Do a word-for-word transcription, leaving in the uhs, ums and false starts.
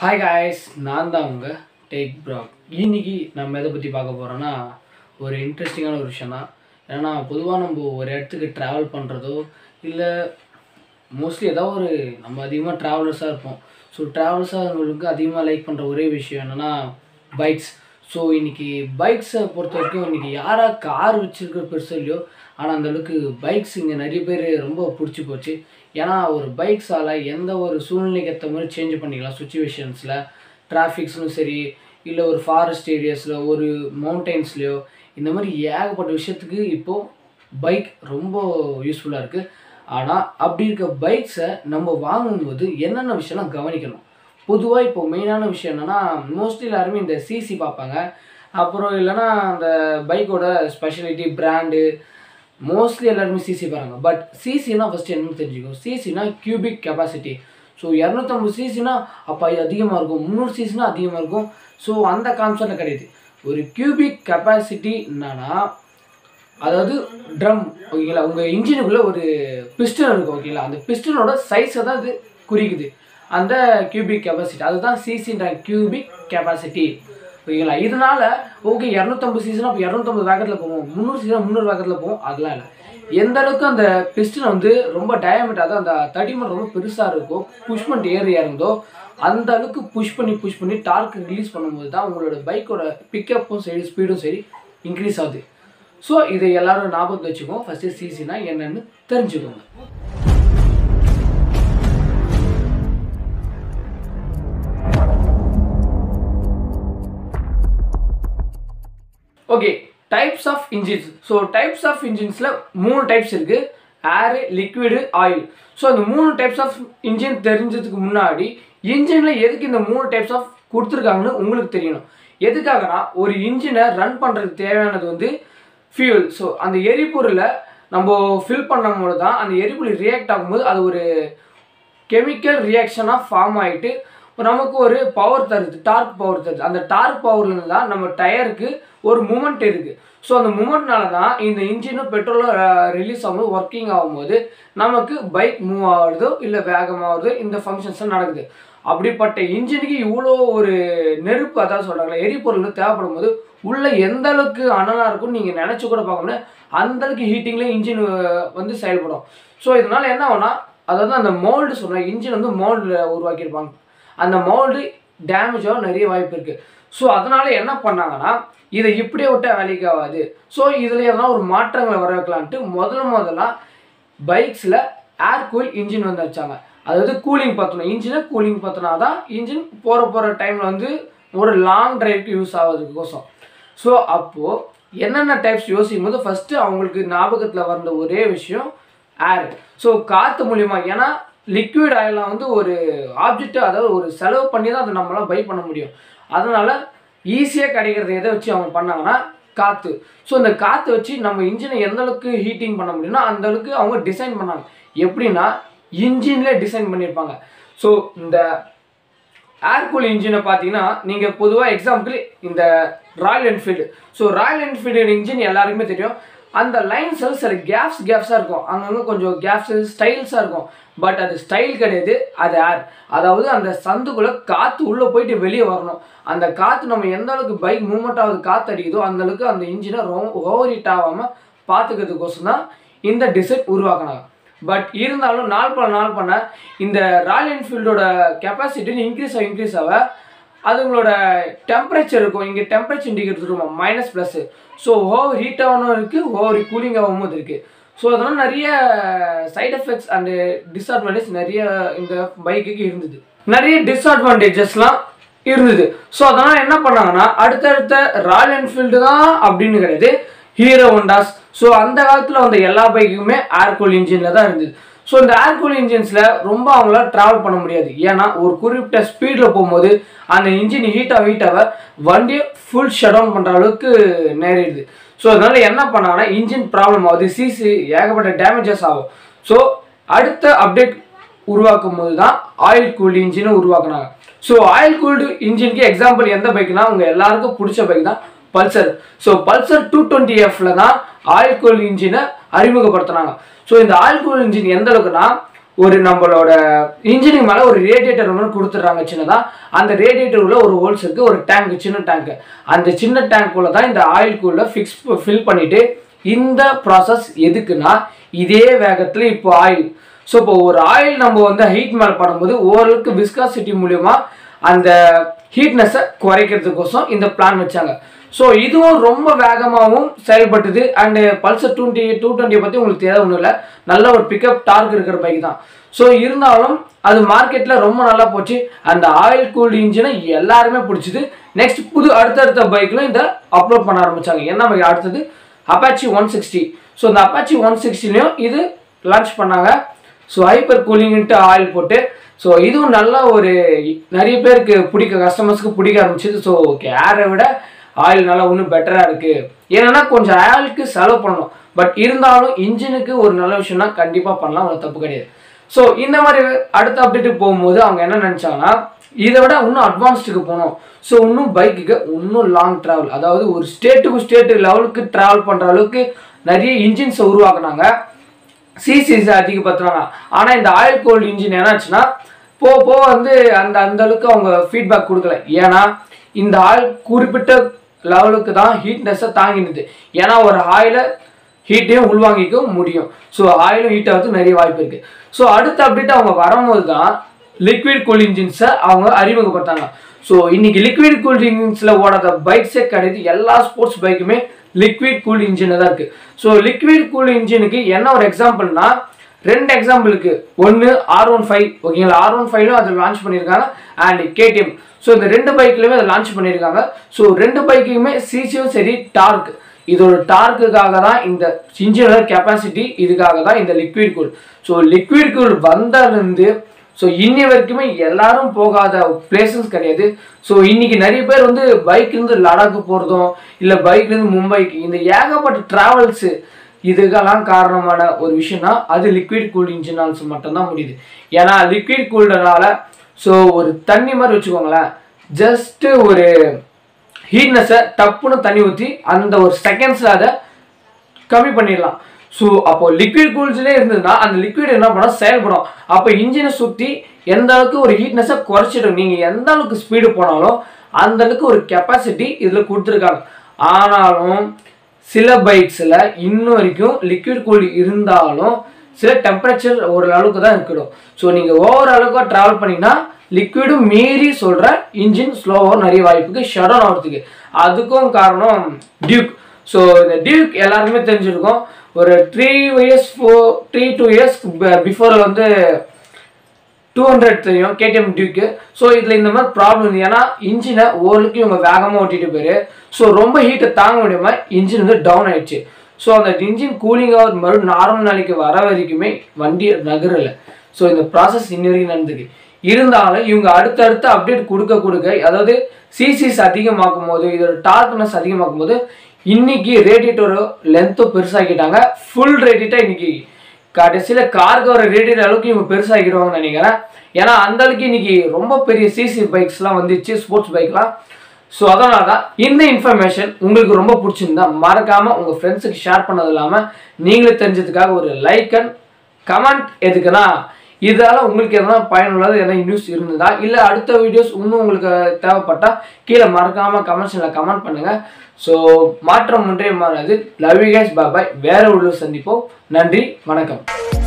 Hi guys, நான் தான் உங்க டேக் ப்ராக். இன்னைக்கு நம்ம எதை பற்றி பார்க்க போகிறோன்னா ஒரு இன்ட்ரெஸ்டிங்கான ஒரு விஷயம் தான். ஏன்னா பொதுவாக நம்ம ஒரு இடத்துக்கு ட்ராவல் பண்ணுறதோ இல்லை மோஸ்ட்லி ஏதாவது ஒரு நம்ம அதிகமாக ட்ராவலர்ஸாக இருப்போம். ஸோ ட்ராவல்ஸாக அவங்களுக்கு அதிகமாக லைக் பண்ணுற ஒரே விஷயம் என்னென்னா பைக்ஸ். ஸோ இன்றைக்கி பைக்ஸை பொறுத்த வரைக்கும் இன்றைக்கி யாராக கார் வச்சுருக்கிற பெருசு இல்லையோ, ஆனால் அந்தளவுக்கு பைக்ஸ் இங்கே நிறைய பேர் ரொம்ப பிடிச்சி போச்சு. ஏன்னா ஒரு பைக்ஸால் எந்த ஒரு சூழ்நிலைக்கு ஏற்ற மாதிரி சேஞ்ச் பண்ணிக்கலாம். சுச்சுவேஷன்ஸில் டிராஃபிக்ஸ்லும் சரி, இல்லை ஒரு ஃபாரஸ்ட் ஏரியாஸில், ஒரு மவுண்டெயின்ஸ்லையோ, இந்த மாதிரி ஏகப்பட்ட விஷயத்துக்கு இப்போது பைக் ரொம்ப யூஸ்ஃபுல்லாக இருக்குது. ஆனால் அப்படி இருக்க பைக்ஸை நம்ம வாங்கும்போது என்னென்ன விஷயம்லாம் கவனிக்கணும். பொதுவாக இப்போ மெயினான விஷயம் என்னென்னா, மோஸ்ட்லி எல்லாருமே இந்த சிசி பார்ப்பாங்க. அப்புறம் இல்லைனா அந்த பைக்கோட ஸ்பெஷாலிட்டி பிராண்டு, மோஸ்ட்லி எல்லாருமே சிசி பாருங்க. பட் சிசினா ஃபஸ்ட்டு என்னன்னு தெரிஞ்சுக்கணும். சிசினா கியூபிக் கெப்பாசிட்டி. ஸோ இரநூத்தம்பது சிசினா அப்போ அதிகமாக இருக்கும், முந்நூறு சிசினா அதிகமாக இருக்கும். ஸோ அந்த கான்செப்டில் கிடையாது. ஒரு கியூபிக் கெப்பாசிட்டி என்னன்னா, அதாவது ட்ரம் ஓகேங்களா, உங்கள் இன்ஜினுக்குள்ளே ஒரு பிஸ்டன் இருக்கும் ஓகேங்களா, அந்த பிஸ்டனோட சைஸை தான் இது குறிக்குது, அந்த கியூபிக் கெப்பாசிட்டி. அதுதான் சிசின்ற கியூபிக் கெப்பாசிட்டி ஓகேங்களா. இதனால ஓகே இரநூத்தம்பது சீசனா இப்போ இரநூத்தம்பது வேகத்தில் போவோம், முந்நூறு சீசனா முந்நூறு வேகத்தில் போவோம், அதெல்லாம் இல்லை. எந்த அளவுக்கு அந்த பிஸ்டன் வந்து ரொம்ப டயமீட்டர், அதாவது அந்த தடிமன் ரொம்ப பெருசாக இருக்கும், புஷ் பண்ணிட்டு ஏறி இறங்குதோ அந்த அளவுக்கு புஷ் பண்ணி புஷ் பண்ணி டார்க் ரிலீஸ் பண்ணும்போது தான் உங்களோட பைக்கோட பிக்கப்பும் சரி ஸ்பீடும் சரி இன்க்ரீஸ் ஆகுது. ஸோ இதை எல்லோரும் ஞாபகத்தில் வச்சுக்கோங்க. ஃபஸ்ட்டு சிசினா என்னென்னு தெரிஞ்சுக்கோங்க. Okay, types of engines. So types of இன்ஜின்ஸில் மூணு டைப்ஸ் இருக்குது, ஏரு, லிக்விடு, ஆயில். ஸோ அந்த மூணு டைப்ஸ் ஆஃப் இன்ஜின் தெரிஞ்சதுக்கு முன்னாடி இன்ஜினில் எதுக்கு இந்த மூணு டைப்ஸ் ஆஃப் கொடுத்துருக்காங்கன்னு உங்களுக்கு தெரியணும். எதுக்காகனா, ஒரு இன்ஜினை ரன் பண்ணுறதுக்கு தேவையானது வந்து ஃபியூல். ஸோ அந்த எரிபொருளை நம்ம ஃபில் பண்ணும்போது தான் அந்த எரிபொருள் ரியாக்ட் ஆகும்போது அது ஒரு கெமிக்கல் ரியாக்ஷனாக ஃபார்ம் ஆகிட்டு நமக்கு ஒரு பவர் தருது, டார்க் பவர் தருது. அந்த டார்க் பவர்லேருந்து தான் நம்ம டயருக்கு ஒரு மூமெண்ட் இருக்குது. ஸோ அந்த மூமெண்ட்னால தான் இந்த இன்ஜினும் பெட்ரோலும் ரிலீஸ் ஆகும்போது ஒர்க்கிங் ஆகும்போது நமக்கு பைக் மூவ் ஆகுறதோ இல்லை வேகமாகுறதோ இந்த ஃபங்க்ஷன்ஸ்லாம் நடக்குது. அப்படிப்பட்ட இன்ஜினுக்கு இவ்வளோ ஒரு நெருப்பு, அதாவது சொல்கிறாங்களா, எரிபொருள் தேவைப்படும் போது உள்ளே எந்த அளவுக்கு அனலாக இருக்கும்னு நீங்கள் நினச்சி கூட பார்க்க முடியாது. அந்தளவுக்கு ஹீட்டிங்கில் இன்ஜின் வந்து செயல்படும். ஸோ இதனால் என்ன ஆகுனா, அதாவது அந்த மோல்டு சொல்கிறேன், இன்ஜின் வந்து மோல்டில் உருவாக்கியிருப்பாங்க, அந்த மோல்டு டேமேஜ் ஆக நிறைய வாய்ப்பு இருக்குது. ஸோ அதனால் என்ன பண்ணாங்கன்னா, இதை இப்படியே விட்டால் வேலைக்கு ஆகாது, ஸோ இதில் எதனா ஒரு மாற்றங்களை வர வைக்கலான்ட்டு முதல்ல முதல்ல பைக்ஸில் ஏர் கூல் இன்ஜின் வந்து வச்சாங்க. அதாவது கூலிங் பார்த்தணும், இன்ஜினை கூலிங் பார்த்தினா தான் இன்ஜின் போகிற போகிற டைமில் வந்து ஒரு லாங் ட்ரைவுக்கு யூஸ் ஆகிறதுக்கோசம். ஸோ அப்போது என்னென்ன டைப்ஸ் யோசிக்கும் போது ஃபஸ்ட்டு அவங்களுக்கு ஞாபகத்தில் வந்த ஒரே விஷயம் ஏர். ஸோ காற்று மூலிமா, ஏன்னா லிக்விட் ஆயிலாம் வந்து ஒரு ஆப்ஜெக்ட், அதாவது ஒரு செலவு பண்ணி தான் அதை நம்மளால் பை பண்ண முடியும். அதனால் ஈஸியாக கிடைக்கிறது எதை வச்சு அவங்க பண்ணாங்கன்னா காற்று. ஸோ இந்த காற்று வச்சு நம்ம இன்ஜினை எந்தளவுக்கு ஹீட்டிங் பண்ண முடியும்னா அந்தளவுக்கு அவங்க டிசைன் பண்ணாங்க. எப்படின்னா இன்ஜின்லேயே டிசைன் பண்ணியிருப்பாங்க. ஸோ இந்த ஏர் கூல் இன்ஜினை பார்த்தீங்கன்னா, நீங்கள் பொதுவாக எக்ஸாம்பிள் இந்த Royal Enfield. So Royal Enfield engine எல்லாருக்குமே தெரியும், அந்த லைன்ஸ் சில கேப்ஸ் கேப்ஸாக இருக்கும், அங்கங்கே கொஞ்சம் கேப்ஸு ஸ்டைல்ஸாக இருக்கும். பட் அது ஸ்டைல் கிடையாது, அது ஏர். அதாவது அந்த சந்துக்குள்ளே காற்று உள்ளே போயிட்டு வெளியே வரணும். அந்த காற்று நம்ம எந்த அளவுக்கு பைக் மூவ்மெண்ட் ஆகுது காற்று அடிக்குதோ அந்தளவுக்கு அந்த இன்ஜினை ரொம்ப ஓவர் ஹீட் ஆகாமல் பார்த்துக்கிறதுக்கோசம் தான் இந்த டிசைன் உருவாக்கினாங்க. பட் இருந்தாலும் நாள் பண்ண நாள் பண்ண இந்த ராயல் என்ஃபீல்டோட கெப்பாசிட்டி இன்க்ரீஸ் ஆக இன்க்ரீஸ் ஆக அதுங்களோட டெம்பரேச்சர் இருக்கும், இங்கே டெம்பரேச்சர் இண்டிகேட்டர் இருக்கும் minus plus. So over heat ஆகணும் இருக்குது, ஓவர் கூலிங் ஆகும் போது இருக்குது. ஸோ அதனால் நிறைய சைட் எஃபெக்ட்ஸ் அண்டு டிஸ்அட்வான்டேஜ் நிறைய இந்த பைக்குக்கு இருந்தது, நிறைய டிஸ்அட்வான்டேஜஸ்லாம் இருந்தது. ஸோ அதனால் என்ன பண்ணாங்கன்னா, அடுத்தடுத்த ராயல் என்ஃபீல்டு தான் அப்படின்னு கிடையாது, ஹீரோ ஹோண்டாஸ், ஸோ அந்த காலத்தில் வந்த எல்லா பைக்குமே ஏர் கூல் இன்ஜினில் தான் இருந்தது. ஸோ இந்த ஏர் கூல் இன்ஜின்ஸில் ரொம்ப அவங்களால ட்ராவல் பண்ண முடியாது. ஏன்னா ஒரு குறிப்பிட்ட ஸ்பீடில் போகும்போது அந்த இன்ஜின் ஹீட்டாக ஹீட்டாக வண்டியை ஃபுல் ஷட் டவுன் பண்ணுற அளவுக்கு நேரிடுது. ஸோ அதனால் என்ன பண்ணாங்கன்னா இன்ஜின் ப்ராப்ளம் ஆகுது, சிசி ஏகப்பட்ட டேமேஜஸ் ஆகும். ஸோ அடுத்த அப்டேட் உருவாக்கும் போது தான் ஆயில் கூல்டு இன்ஜினை உருவாக்குனாங்க. ஸோ ஆயில் கூல்டு இன்ஜினுக்கு எக்ஸாம்பிள் எந்த பைக்குனா, உங்கள் எல்லாருக்கும் பிடிச்ச பைக் தான் Pulsar. So Pulsar two twenty எஃப்ல தான் ஆயில் கூல்டு இன்ஜினை அறிமுகப்படுத்தினாங்க. ஸோ இந்த ஆயில் கூல்டு இன்ஜின் எந்த அளவுக்குனா, ஒரு நம்மளோட இன்ஜினுக்கு மேலே ஒரு ரேடியேட்டர் ஒன்று கொடுத்துட்றாங்க சின்னதாக. அந்த ரேடியேட்டர் உள்ள ஒரு ஹோல்ஸ் இருக்குது, ஒரு டேங்க், சின்ன டேங்க்கு. அந்த சின்ன டேங்க்குள்ளே தான் இந்த ஆயில் கூலில் ஃபிக்ஸ் ஃபில் பண்ணிவிட்டு இந்த ப்ராசஸ் எதுக்குன்னா இதே வேகத்தில் இப்போ ஆயில். ஸோ இப்போ ஒரு ஆயில் நம்ம வந்து ஹீட் மேலே படும்போது ஓரளவுக்கு விஸ்காசிட்டி மூலிமா அந்த ஹீட்னஸை குறைக்கிறதுக்கோசம் இந்த பிளான் வச்சாங்க. ஸோ இதுவும் ரொம்ப வேகமாகவும் செயல்பட்டுது. அண்டு பல்சர் டுவெண்ட்டி டூ டுவெண்ட்டியை பற்றி உங்களுக்கு தேவை ஒன்றும் இல்லை, நல்ல ஒரு பிக்கப் டார்க் இருக்கிற பைக் தான். ஸோ இருந்தாலும் அது மார்க்கெட்டில் ரொம்ப நல்லா போச்சு. அந்த ஆயில் கூல்டு இன்ஜினை எல்லாருமே பிடிச்சிது. நெக்ஸ்ட் புது அடுத்தடுத்த பைக்கில் இதை அப்லோட் பண்ண ஆரம்பித்தாங்க. என்ன பைக் அடுத்தது? Apache one sixty. ஸோ இந்த அப்பாச்சி ஒன் சிக்ஸ்டிலையும் இது லான்ச் பண்ணாங்க. ஸோ ஹைப்பர் கூலிங்ன்ட்டு ஆயில் போட்டு. ஸோ இதுவும் நல்ல ஒரு நிறைய பேருக்கு பிடிக்க, கஸ்டமர்ஸ்க்கு பிடிக்க ஆரம்பிச்சிது. ஸோ கேரை விட ஆயில் நல்லா இன்னும் பெட்டராக இருக்குது. ஏன்னா கொஞ்சம் ஆயிலுக்கு செலவு பண்ணணும், பட் இருந்தாலும் இன்ஜினுக்கு ஒரு நல்ல விஷயம்னா கண்டிப்பாக பண்ணலாம், ஒரு தப்பு கிடையாது. ஸோ இந்த மாதிரி அடுத்த அப்டேட்டுக்கு போகும்போது அவங்க என்ன நினச்சாங்கன்னா இதை விட இன்னும் அட்வான்ஸ்டுக்கு போகணும். ஸோ இன்னும் பைக்குக்கு இன்னும் லாங் ட்ராவல், அதாவது ஒரு ஸ்டேட்டுக்கு ஸ்டேட்டு லெவலுக்கு ட்ராவல் பண்ணுற அளவுக்கு நிறைய இன்ஜின்ஸை உருவாக்குனாங்க, சிசிஸை அதிகப்படுத்துனாங்க. ஆனால் இந்த ஆயில் கோல்டு இன்ஜின் என்னாச்சுன்னா போ போ வந்து அந்த அந்த அளவுக்கு அவங்க ஃபீட்பேக் கொடுக்கல. ஏன்னா இந்த ஆயில் குறிப்பிட்ட லெவலுக்கு தான் ஹீட்னஸை தாங்கினது. ஏன்னா ஒரு ஆயிலை ஹீட்டையும் உள்வாங்கிக்க முடியும். ஸோ ஆயிலும் ஹீட் ஆகிறதுக்கு நிறைய வாய்ப்பு இருக்குது. ஸோ அடுத்த அப்டேட் அவங்க வரும்போது தான் லிக்விட் கூல் இன்ஜின்ஸை அவங்க அறிமுகப்படுத்தாங்க. ஸோ இன்னைக்கு லிக்விட் கூல் இன்ஜின்ஸில் ஓடாத பைக்ஸே கிடையாது. எல்லா ஸ்போர்ட்ஸ் பைக்குமே லிக்விட் கூல் இன்ஜின் தான் இருக்குது. ஸோ லிக்விட் கூல் இன்ஜினுக்கு என்ன ஒரு எக்ஸாம்பிள்னா ரெண்டு எக்ஸாம்பிளுக்கு, ஒன்று ஆர் ஒன் ஃபைவ் ஓகேங்களா, ஆர் ஒன் ஃபைவ்லையும் அதை லான்ச் பண்ணியிருக்காங்க, அண்ட் கேடிஎம். ஸோ இந்த ரெண்டு பைக்லையுமே அதை லான்ச் பண்ணியிருக்காங்க. ஸோ ரெண்டு பைக்குமே சிசியும் சரி டார்க், இதோட டார்க்குக்காக தான் இந்த இன்ஜினோட கெப்பாசிட்டி, இதுக்காக தான் இந்த liquid cool. So liquid cool வந்ததுலேருந்து ஸோ இன்னி வரைக்குமே எல்லாரும் போகாத பிளேசஸ் கிடையாது. ஸோ இன்னைக்கு நிறைய பேர் வந்து பைக்லேருந்து லடாக்கு போகிறதும் இல்லை பைக்லேருந்து மும்பைக்கு இந்த ஏகப்பட்ட ட்ராவல்ஸு இதுக்கெல்லாம் காரணமான ஒரு விஷயம்னா அது லிக்விட் கூல்டு இன்ஜினால்ஸ் மட்டும்தான் முடியுது. ஏன்னா லிக்விட் கூல்டுனால ஸோ ஒரு தண்ணி மாதிரி வச்சுக்கோங்களேன், ஜஸ்ட்டு ஒரு ஹீட்னஸை டப்புன்னு தண்ணி ஊற்றி அந்த ஒரு செகண்ட்ஸில் அதை கம்மி பண்ணிடலாம். ஸோ அப்போ லிக்விட் கூல்ஸ்லேயே இருந்ததுன்னா அந்த லிக்விட் என்ன பண்ணால் செயல்படும். அப்போ இன்ஜினை சுற்றி எந்த அளவுக்கு ஒரு ஹீட்னஸை குறைச்சிடும். நீங்கள் எந்த அளவுக்கு ஸ்பீடு போனாலும் அந்த அளவுக்கு ஒரு கெப்பாசிட்டி இதில் கொடுத்துருக்காங்க. ஆனாலும் சில பைக்ஸில் இன்னும் வரைக்கும் லிக்விட் கூல் இருந்தாலும் சில டெம்பரேச்சர் ஒரு அளவுக்கு தான் இருக்கணும். ஸோ நீங்கள் ஓவர் அளவுக்கு ட்ராவல் பண்ணிங்கன்னா லிக்விடும் மீறி சொல்கிற இன்ஜின் ஸ்லோவாக நிறைய வாய்ப்புக்கு ஷட் டவுன் ஆகிறதுக்கு. அதுக்கும் காரணம் டியூக். ஸோ இந்த டியூக் எல்லாருக்குமே தெரிஞ்சிருக்கும். ஒரு three years four three two years before வந்து டூ ஹண்ட்ரட் தெரியும் கேடிஎம் டியூக்கு. ஸோ இதில் இந்த மாதிரி ப்ராப்ளம் இருக்குது. ஏன்னா இன்ஜினை ஓரளவுக்கு இவங்க வேகமாக ஓட்டிட்டு போயிரு. ஸோ ரொம்ப ஹீட்டை தாங்க முடியாமல் இன்ஜின் வந்து டவுன் ஆயிடுச்சு. ஸோ அந்த இன்ஜின் கூலிங்காக மறுபடியும் நார்மல் நாளைக்கு வர வரைக்குமே வண்டி நகரலை. ஸோ இந்த ப்ராசஸ் இன்ன வரைக்கும் நடந்துக்கு. இருந்தாலும் இவங்க அடுத்தடுத்து அப்டேட் கொடுக்க கொடுக்க, அதாவது சிசிஸ் அதிகமாக்கும் போது இதோட டார்க்னஸ் அதிகமாக்கும் போது இன்னைக்கு ரேடியேட்டோட லென்த்தும் பெருசாக்கிட்டாங்க. ஃபுல் ரேடியேட்டாக இன்னைக்கு கடைசியில் காருக்கு வர ரேடியேட்டர் அளவுக்கு இவங்க பெருசாகிடுவாங்கன்னு நினைக்கிறேன். ஏன்னா அந்த அளவுக்கு இன்னைக்கு ரொம்ப பெரிய சிசி பைக்ஸ்லாம் வந்துச்சு, ஸ்போர்ட்ஸ் பைக்லாம். ஸோ அதனால தான் இந்த இன்ஃபர்மேஷன் உங்களுக்கு ரொம்ப பிடிச்சிருந்தா மறக்காமல் உங்கள் ஃப்ரெண்ட்ஸுக்கு ஷேர் பண்ணது இல்லாமல் நீங்களே தெரிஞ்சதுக்காக ஒரு லைக் அண்ட் கமெண்ட். எதுக்குன்னா இதால் உங்களுக்கு எதனா பயனுள்ளது எதனா நியூஸ் இருந்ததா இல்லை அடுத்த வீடியோஸ் இன்னும் உங்களுக்கு தேவைப்பட்டால் கீழே மறக்காமல் கமெண்ட்ஸில் கமெண்ட் பண்ணுங்கள். ஸோ மாற்றம் ஒன்றே மாறாது. Love you guys, bye bye. வேற உள்ள சந்திப்போம். நன்றி, வணக்கம்.